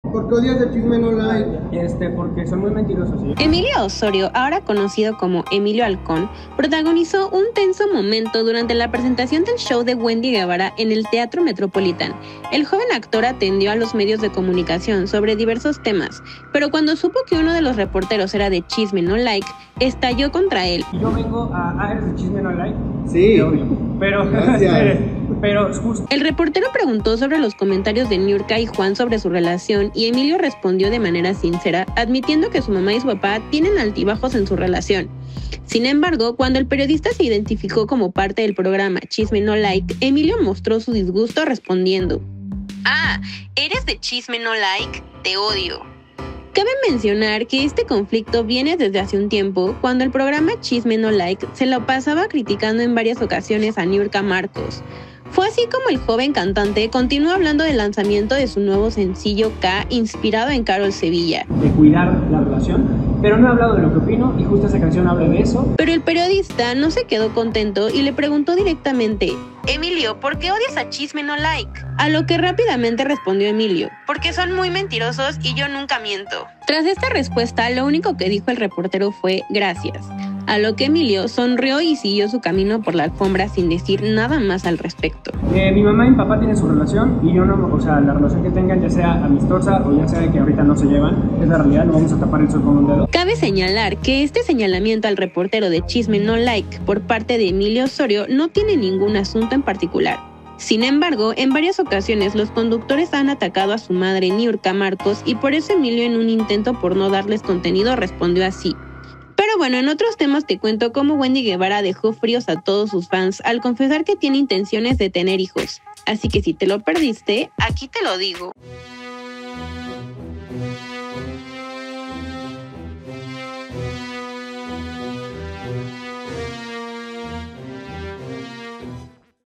¿Por qué odias el Chisme No Like? Porque son muy mentirosos, ¿sí? Emilio Osorio, ahora conocido como Emilio Halcón, protagonizó un tenso momento durante la presentación del show de Wendy Guevara en el Teatro Metropolitan. El joven actor atendió a los medios de comunicación sobre diversos temas, pero cuando supo que uno de los reporteros era de Chisme No Like, estalló contra él. Y yo vengo a... ¿eres de Chisme No Like? Sí. Te odio. Pero... Gracias. Pero justo... El reportero preguntó sobre los comentarios de Niurka y Juan sobre su relación y Emilio respondió de manera sincera, admitiendo que su mamá y su papá tienen altibajos en su relación. Sin embargo, cuando el periodista se identificó como parte del programa Chisme No Like, Emilio mostró su disgusto respondiendo: "Ah, ¿eres de Chisme No Like? Te odio". Cabe mencionar que este conflicto viene desde hace un tiempo, cuando el programa Chisme No Like se lo pasaba criticando en varias ocasiones a Niurka Marcos. Fue así como el joven cantante continuó hablando del lanzamiento de su nuevo sencillo K, inspirado en Carol Sevilla. De cuidar la relación, pero no he hablado de lo que opino y justo esa canción habla de eso. Pero el periodista no se quedó contento y le preguntó directamente: "Emilio, ¿por qué odias a Chisme No Like?". A lo que rápidamente respondió Emilio: "Porque son muy mentirosos y yo nunca miento". Tras esta respuesta, lo único que dijo el reportero fue "gracias", a lo que Emilio sonrió y siguió su camino por la alfombra sin decir nada más al respecto. Mi mamá y mi papá tienen su relación y yo no, o sea, la relación que tengan, ya sea amistosa o ya sea que ahorita no se llevan, es la realidad, no vamos a tapar el sol con un dedo. Cabe señalar que este señalamiento al reportero de Chisme No Like por parte de Emilio Osorio no tiene ningún asunto en particular. Sin embargo, en varias ocasiones los conductores han atacado a su madre Niurka Marcos y por eso Emilio, en un intento por no darles contenido, respondió así. Pero bueno, en otros temas te cuento cómo Wendy Guevara dejó fríos a todos sus fans al confesar que tiene intenciones de tener hijos. Así que si te lo perdiste, aquí te lo digo.